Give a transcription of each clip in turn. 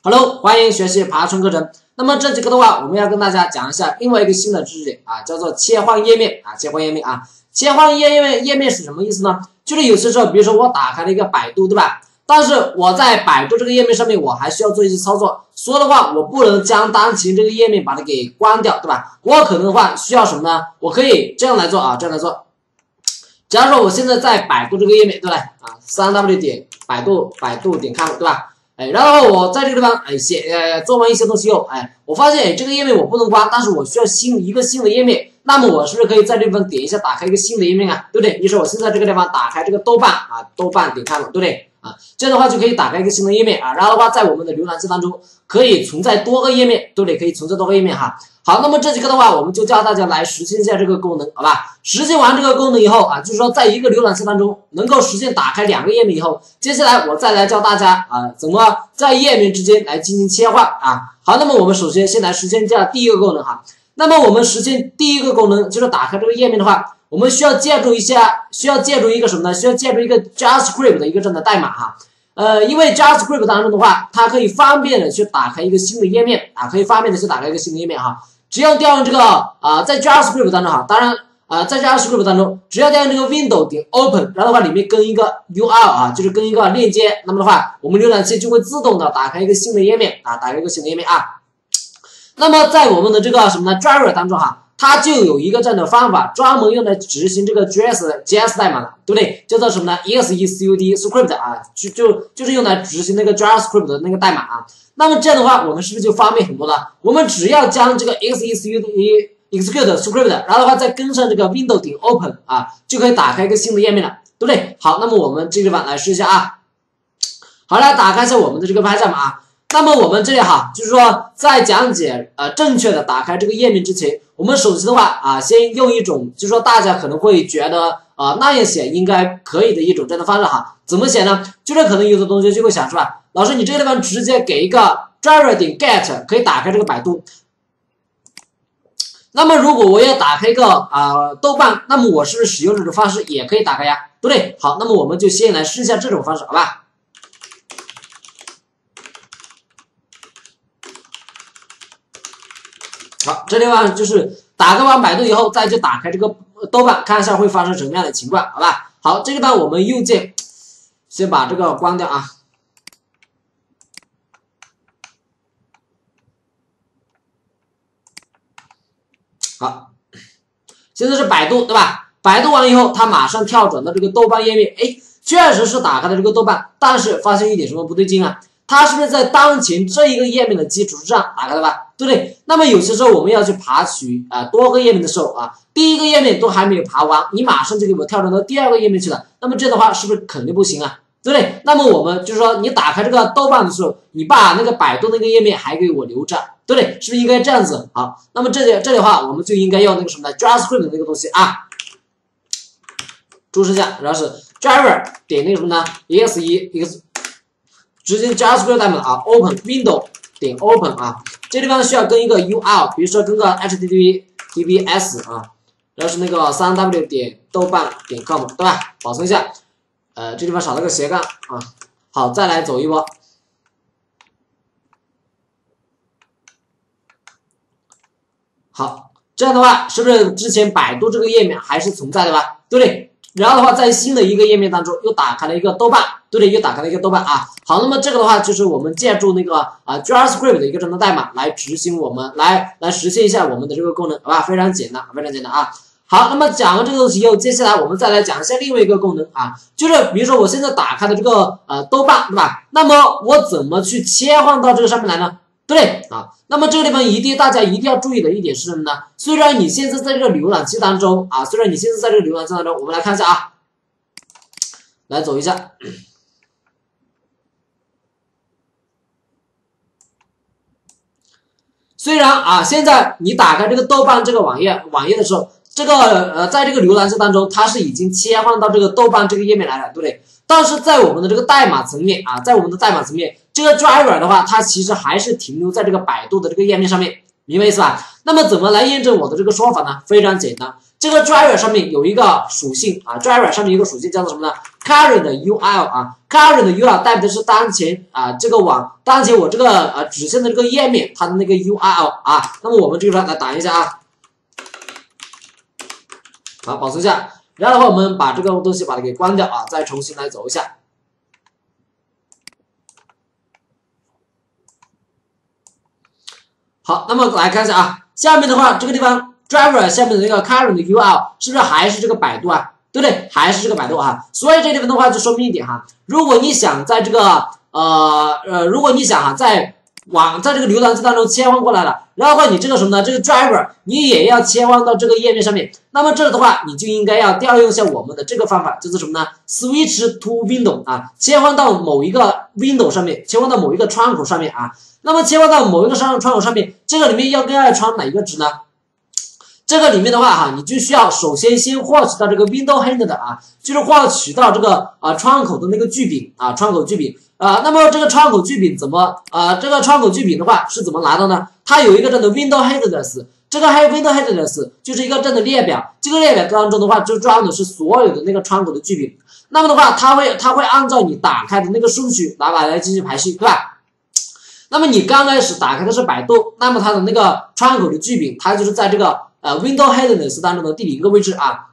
Hello， 欢迎学习爬虫课程。那么这节课的话，我们要跟大家讲一下另外一个新的知识点啊，叫做切换页面啊，切换页面啊，切换页面是什么意思呢？就是有些时候，比如说我打开了一个百度，对吧？但是我在百度这个页面上面，我还需要做一些操作，所以的话，我不能将当前这个页面把它给关掉，对吧？我可能的话需要什么呢？我可以这样来做啊，这样来做。假如说我现在在百度这个页面，对不对啊？3w 点百度点 com， 对吧？然后我在这个地方做完一些东西后，我发现这个页面我不能关，但是我需要一个新的页面，那么我是不是可以在这地方点一下打开一个新的页面啊？对不对？于是我现在这个地方打开这个豆瓣点 com， 对不对啊？这样的话就可以打开一个新的页面啊，然后的话在我们的浏览器当中可以存在多个页面，对不对？可以存在多个页面哈。好，那么这节课的话，我们就教大家来实现一下这个功能，好吧？实现完这个功能以后啊，就是说在一个浏览器当中能够实现打开两个页面以后，接下来我再来教大家啊，怎么在页面之间来进行切换啊。好，那么我们首先先来实现一下第一个功能哈。那么我们实现第一个功能就是打开这个页面的话，我们需要借助一个什么呢？需要借助一个 JavaScript 的一个这样的代码哈。因为 JavaScript 当中的话，它可以方便的去打开一个新的页面啊，可以方便的去打开一个新的页面哈。只要调用这个在 JavaScript 当中哈，当然在 JavaScript 当中，只要调用这个 window 点 open， 然后的话里面跟一个 URL 啊，就是跟一个链接，那么的话，我们浏览器就会自动的打开一个新的页面啊，打开一个新的页面啊。那么在我们的这个什么呢 driver 当中哈，它就有一个这样的方法，专门用来执行这个 JS 代码的，对不对？叫做什么呢 ？execute script 啊，就是用来执行那个 JavaScript 的那个代码啊。那么这样的话，我们是不是就方便很多了？我们只要将这个 execute script， 然后的话再跟上这个 window 点 open 啊，就可以打开一个新的页面了，对不对？好，那么我们这个地方来试一下啊。好，来打开一下我们的这个拍照嘛啊。那么我们这里哈，就是说在讲解正确的打开这个页面之前，我们首先的话啊，先用一种就是说大家可能会觉得那样写应该可以的一种这样的方式哈。怎么写呢？就是可能有的同学就会想是吧，老师你这个地方直接给一个 driver 点 get 可以打开这个百度。那么如果我要打开一个豆瓣，那么我是不是使用这种方式也可以打开呀？对不对？好，那么我们就先来试一下这种方式，好吧？好，这地方就是打开完百度以后，再去打开这个豆瓣，看一下会发生什么样的情况，好吧？好，这个地方我们右键先把这个关掉啊。好，现在是百度，对吧？百度完了以后，它马上跳转到这个豆瓣页面，确实是打开了这个豆瓣，但是发现一点什么不对劲啊？它是不是在当前这一个页面的基础之上打开的吧？对不对？那么有些时候我们要去爬取多个页面的时候啊，第一个页面都还没有爬完，你马上就给我跳转到第二个页面去了，那么这样的话是不是肯定不行啊？对不对？那么我们就是说，你打开这个豆瓣的时候，你把那个百度那个页面还给我留着，对不对？是不是应该这样子？好，那么这里的话，我们就应该用那个什么呢 JavaScript 的那个东西啊，注释一下，然后是 driver 点那个什么呢 exe 直接 JavaScript 代码啊 ，open window 点 open 啊，这地方需要跟一个 URL， 比如说跟个 https 啊，然后是那个3w 点豆瓣点 com， 对吧？保存一下，这地方少了个斜杠啊。好，再来走一波。好，这样的话是不是之前百度这个页面还是存在的吧？对不对？然后的话，在新的一个页面当中又打开了一个豆瓣，对不对？又打开了一个豆瓣啊。好，那么这个的话就是我们借助那个JavaScript 的一个这样的代码来执行我们来实现一下我们的这个功能，好吧？非常简单，非常简单啊。好，那么讲完这个东西以后，接下来我们再来讲一下另外一个功能啊，就是比如说我现在打开的这个豆瓣，对吧？那么我怎么去切换到这个上面来呢？对不对啊？那么这个地方大家一定要注意的一点是什么呢？虽然你现在在这个浏览器当中啊，我们来看一下啊，来走一下。虽然啊，现在你打开这个豆瓣这个网页的时候，这个在这个浏览器当中，它是已经切换到这个豆瓣这个页面来了，对不对？但是在我们的这个代码层面啊，这个 driver 的话，它其实还是停留在这个百度的这个页面上面，明白意思吧？那么怎么来验证我的这个说法呢？非常简单，这个 driver 上面有一个属性啊 ，driver 上面有一个属性叫做什么呢 current URL 啊 ，current URL 代表的是当前啊这个当前我这个指向的这个页面它的那个 URL 啊。那么我们这个地方来打一下啊，好，保存一下。然后的话，我们把这个东西把它给关掉啊，再重新来走一下。好，那么来看一下啊，下面的话这个地方 driver 下面的那个 current URL 是不是还是这个百度啊？对不对？还是这个百度啊？所以这地方的话就说明一点哈，如果你想在这个如果你想哈在这个浏览器当中切换过来了，然后的话你这个什么呢？这个 driver 你也要切换到这个页面上面，那么这的话你就应该要调用一下我们的这个方法，叫做什么呢 ？switch to window 啊，切换到某一个 window 上面，切换到某一个窗口上面啊。那么切换到某一个窗口上面，这个里面要穿哪一个值呢？这个里面的话哈，你就需要首先获取到这个 window header 的啊，就是获取到这个窗口的那个巨柄啊，窗口巨柄啊。那么这个窗口巨柄怎么这个窗口巨柄的话是怎么拿到呢？它有一个这样的 window headers， 这个还有 window headers 就是一个这样的列表，这个列表当中的话就装的是所有的那个窗口的巨柄。那么的话，它会按照你打开的那个顺序来进行排序，对吧？那么你刚开始打开的是百度，那么它的那个窗口的巨柄，它就是在这个window headers 当中的第0个位置啊。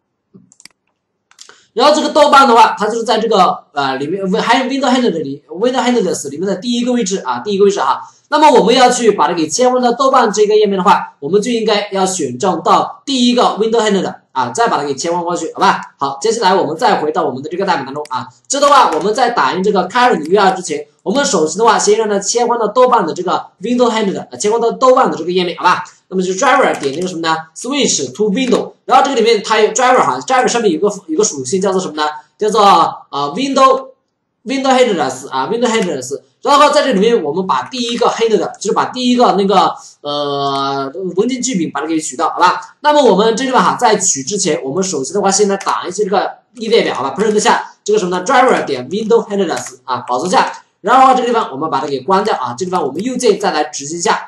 然后这个豆瓣的话，它就是在这个里面还有 window headers 里面的第1个位置啊，第1个位置哈。那么我们要去把它给切换到豆瓣这个页面的话，我们就应该要选中到第1个 window header 啊，再把它给切换过去，好吧？好，接下来我们再回到我们的这个代码当中啊。这的话，我们在打印这个 current URL 之前，我们首先的话，先让它切换到豆瓣的这个 window header， 切换到豆瓣的这个页面，好吧？那么就 driver 点那个什么呢 ？switch to window， 然后这个里面它有 driver 哈 ，driver 上面有个属性叫做什么呢？叫做window headers 啊 ，window headers。然后在这里面，我们把第1个 header 就是把第1个那个文件巨柄把它给取到，好吧？那么我们这地方哈，在取之前，我们首先的话，先来打一下这个列表，好吧 ？print 一下这个什么呢 ？driver 点 window headers 啊，保存下。然后这个地方我们把它给关掉啊，这地方我们右键再来执行一下。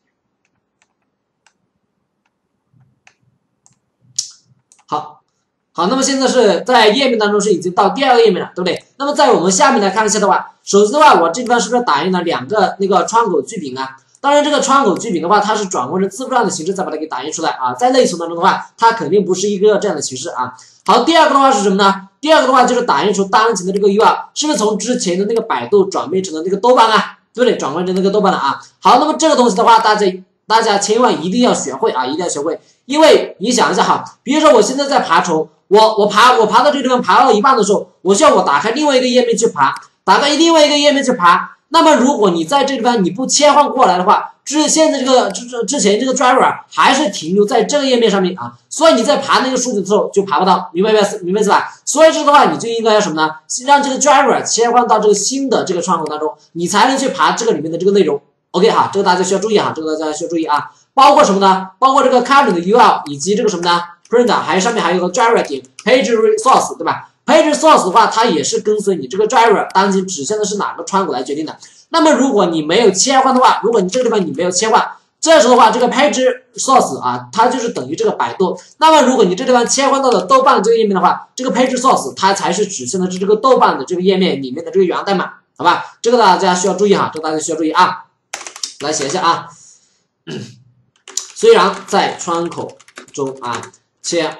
好，那么现在是在页面当中是已经到第2个页面了，对不对？那么在我们下面来看一下的话，首先的话，我这地方是不是打印了2个那个窗口巨柄啊？当然，这个窗口巨柄的话，它是转换成字符串的形式再把它给打印出来啊。在内存当中的话，它肯定不是一个这样的形式啊。好，第2个的话是什么呢？第2个的话就是打印出当前的这个 URL， 是不是从之前的那个百度转变成了那个豆瓣啊？对不对？转换成那个豆瓣了啊。好，那么这个东西的话，大家千万一定要学会啊，一定要学会，因为你想一下哈，比如说我现在在爬虫。我爬到这个地方爬到一半的时候，我需要我打开另外一个页面去爬，那么如果你在这地方你不切换过来的话，现在之前这个 driver 还是停留在这个页面上面啊，所以你在爬那个数据的时候就爬不到，明白是吧？所以这个的话你就应该要什么呢？让这个 driver 切换到这个新的这个窗口当中，你才能去爬这个里面的这个内容。OK 哈，这个大家需要注意哈，包括什么呢？包括这个 current URL 以及这个什么呢？ print 还有上面还有个 driver 点 page resource 对吧 ？page resource 的话，它也是跟随你这个 driver 当前指向的是哪个窗口来决定的。那么如果你没有切换的话，如果你这个地方你没有切换，这时候的话，这个 page resource 啊，它就是等于这个百度。那么如果你这地方切换到了豆瓣这个页面的话，这个 page resource 它才是指向的是这个豆瓣的这个页面里面的这个源代码，好吧？这个大家需要注意哈，啊。来写一下啊。虽然在窗口中啊。切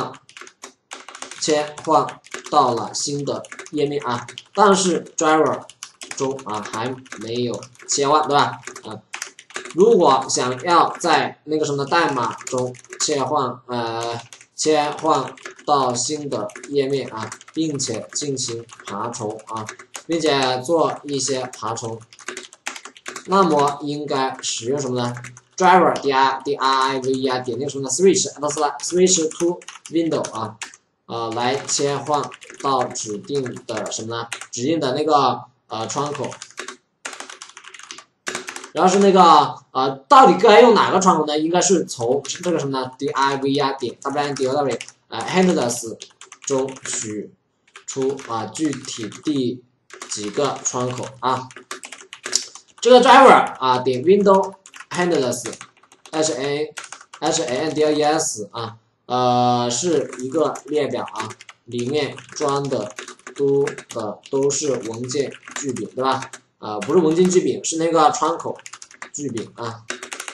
换到了新的页面啊，但是 driver 中啊还没有切换，对吧？啊，如果想要在那个什么代码中切换到新的页面啊，并且进行爬虫啊，并且做一些爬虫，那么应该使用什么呢？driver drive 啊，点那个什么呢 switch to window 啊，来切换到指定的什么呢？指定的那个窗口。然后是那个到底该用哪个窗口呢？应该是从这个什么呢 div 啊点 ww handlers 中取出具体第几个窗口啊。这个 driver 啊点 window handlers handles 是一个列表啊，里面装的都是文件句柄，对吧？不是文件句柄，是那个窗口句柄啊。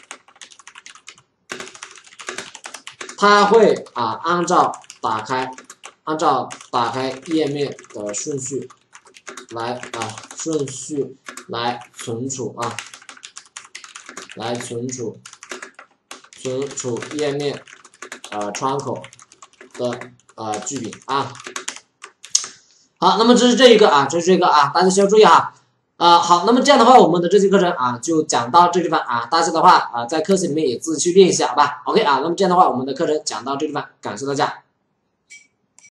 它会按照打开页面的顺序来存储页面窗口的句柄啊。好，那么这是这一个大家需要注意哈。好，那么这样的话，我们的这节课程就讲到这地方大家的话在课室里面也自己去练一下，好吧 ？OK 那么这样的话，我们的课程讲到这地方，感谢大家。